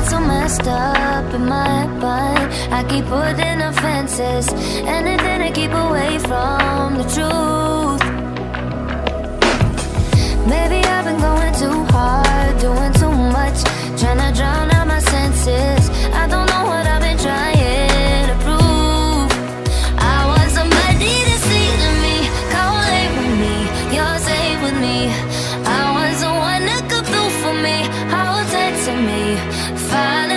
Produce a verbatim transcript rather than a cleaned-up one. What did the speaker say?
so messed up in my head, but I keep putting up fences, anything to keep away from the truth. Maybe I've been going too hard, doing too much, trying to drown out my senses. I don't know what I've been trying to prove. I want somebody to see to me, come lay with me, you're safe with me. I want someone that could do for me, hold tight to me, follow